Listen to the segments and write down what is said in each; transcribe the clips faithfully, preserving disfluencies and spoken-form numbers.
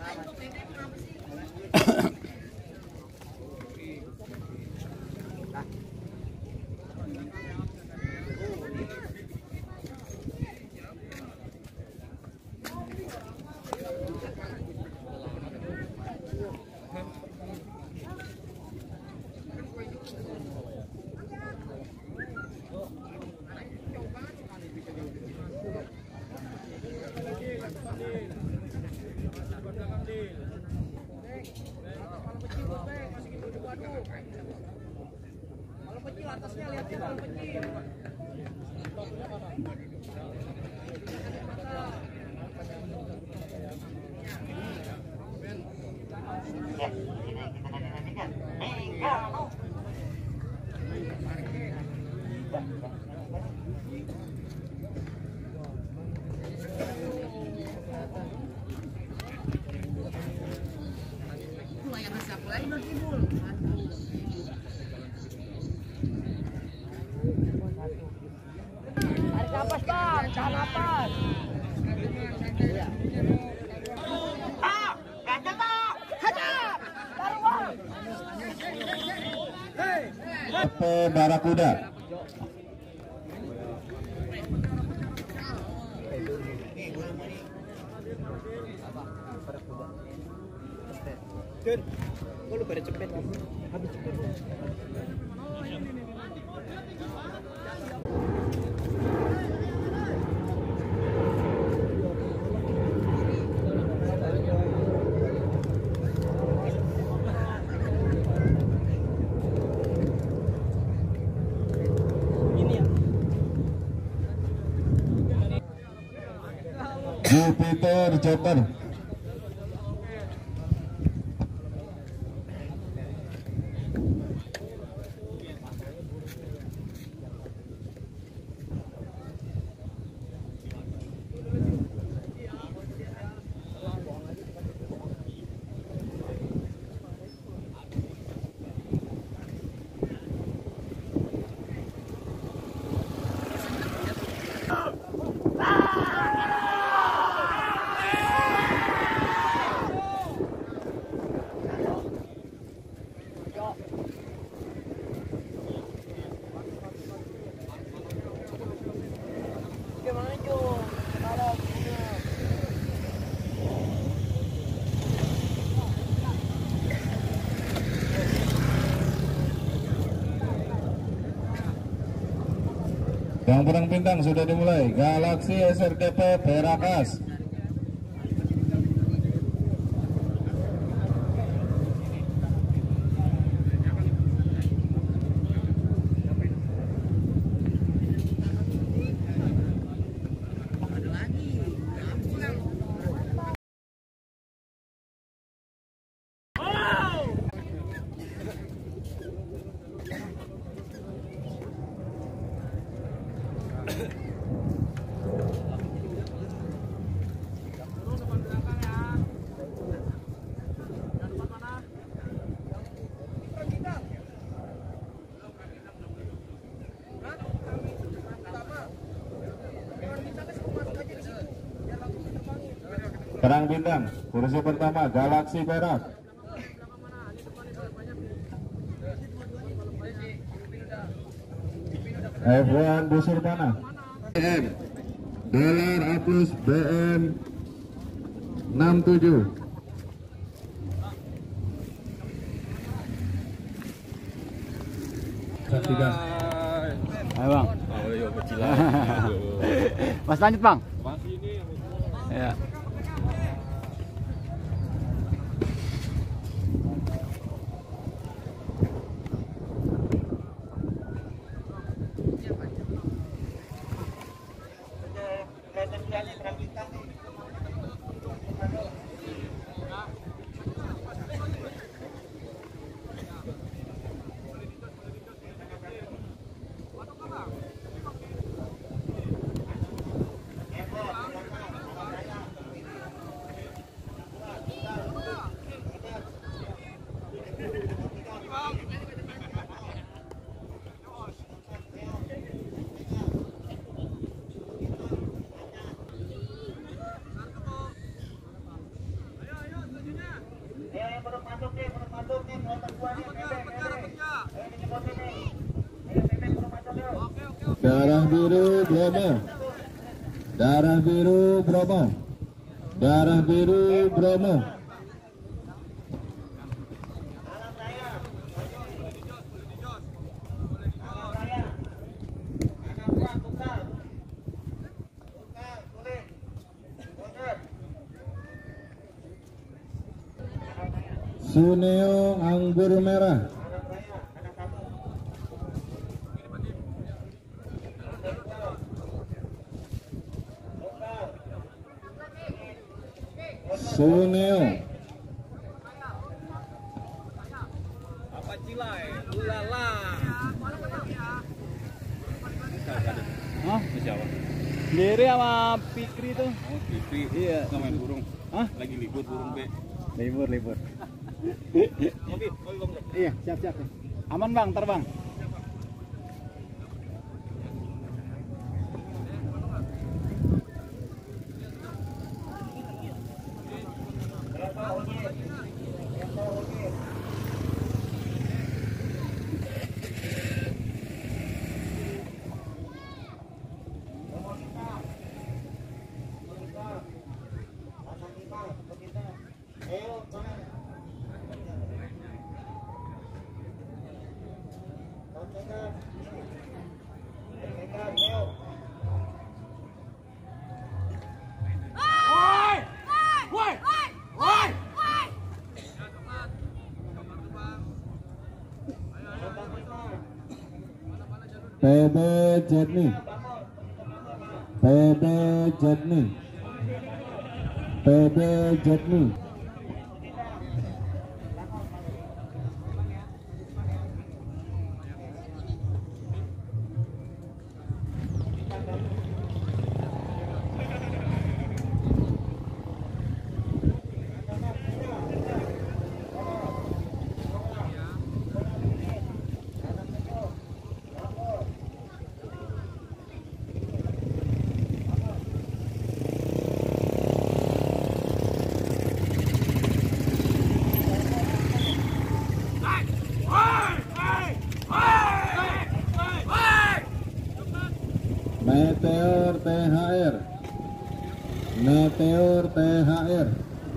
Kalau kecil atasnya lihat kalau kecil. Tarik nafas bang, tahan nafas. Ah, ganjel bang, hajar, taruh bang. Hei, Barakuda. Jun, kok lu pada cepet? Habis cepet. Jupiter Joker. Yang perang bintang sudah dimulai. Galaxy S R T P Perakas. Perang bintang, kursi pertama Galaxy Perak. F satu busur panah. B M Dolar A plus B M enam tujuh. Saksikan. Ayo bang. Oh iya kecilan. Mas lanjut bang. Masih ini. Ya. Darah biru Bromo. Darah biru Bromo. Darah biru Bromo. Suneo anggur merah. Suneo. Apa cilai? Ulala. Hah? Siapa? Sendiri sama Fikri tuh. Oh, Fikri. Iya. Nggak main burung. Hah? Lagi libur burung B. Libur, libur. Oke, oke, oke. Iya, siap, siap. Aman bang, terbang. P B Jetni. P B Jetni. P B Jetni. Meteor T H R. Meteor T H R.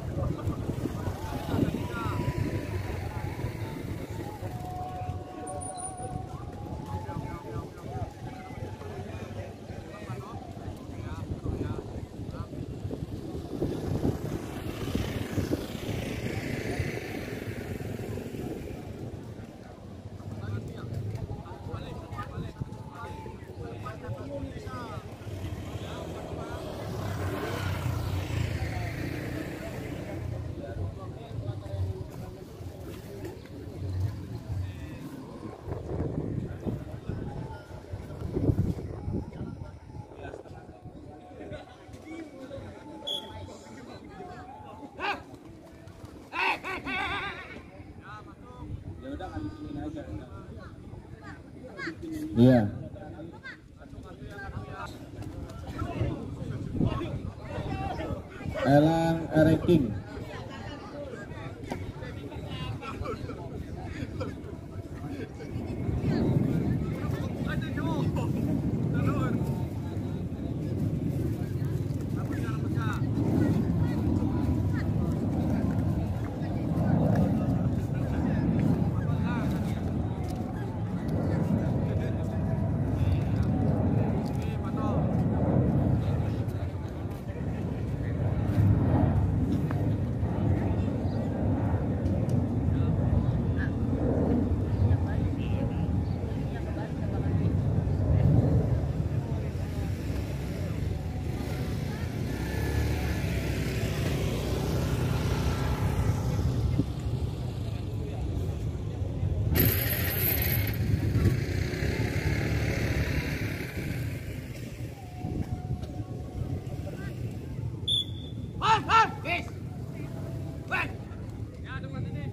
Iya. Elang Ereking.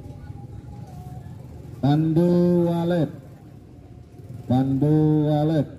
Pandu Walet. Pandu Walet.